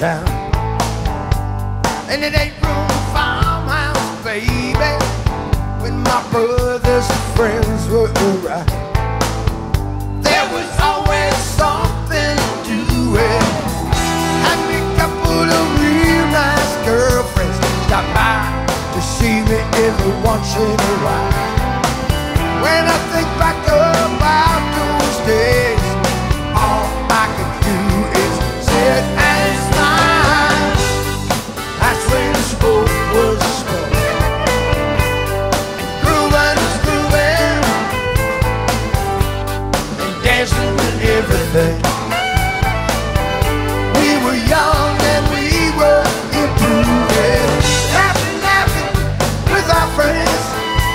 town. And it ain't room farmhouse, baby, when my brothers and friends were around. There was always something to do it. Had me a couple of real nice girlfriends stop by to see me every once in a while. When I think back about those days, all I could do is sit and smile. That's when the smoke was smoke and grooving was grooving and dancing and everything. We were young and we were improving, laughing, laughing with our friends,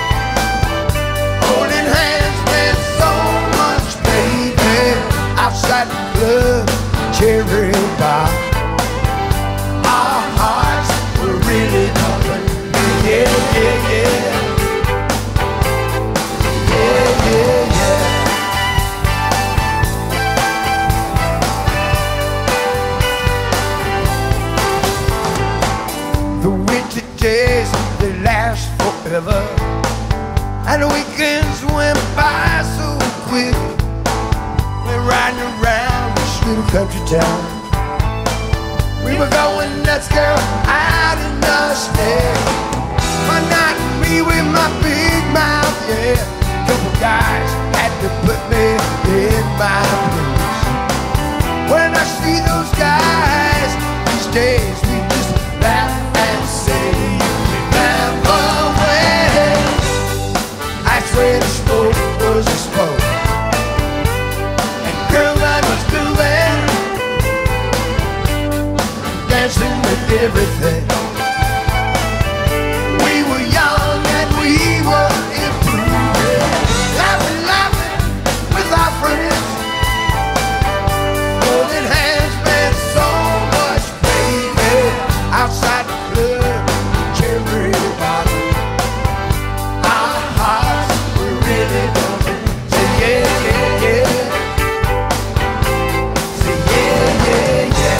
holding hands, meant so much, baby. Outside the club, cherry bar, our hearts were really open. Yeah, yeah, yeah. Yeah, yeah, yeah. The winter days, they last forever, and the weekends went by so quick. We're riding around this little country town. We were going nuts, girl, out in the state. My night and me with my big mouth, yeah. Couple guys had to put me in my place. When I see those guys these days, we just laugh and say, remember when? That's when the smoke was a smoke and grooving was grooving, dancing with everything. We were young and we were improving, laughing, laughing with our friends, holding hands, meant so much, baby. Outside the club, cherry bottle, our hearts were really bumping. Say yeah, yeah, yeah. Say yeah, yeah, yeah.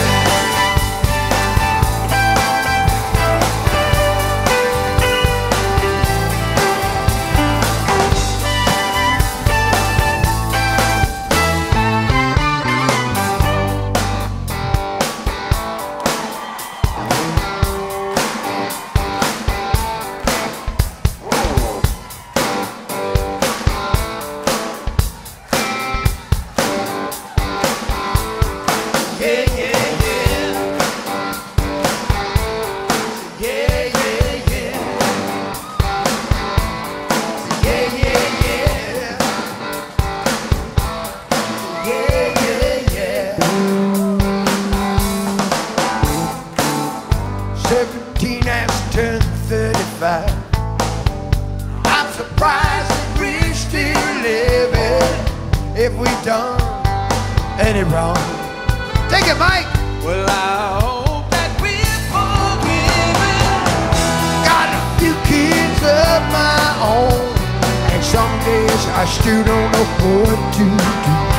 I'm surprised that we're still living if we've done any wrong. Take it, Mike. Well, I hope that we're forgiven. Got a few kids of my own, and some days I still don't know what to do.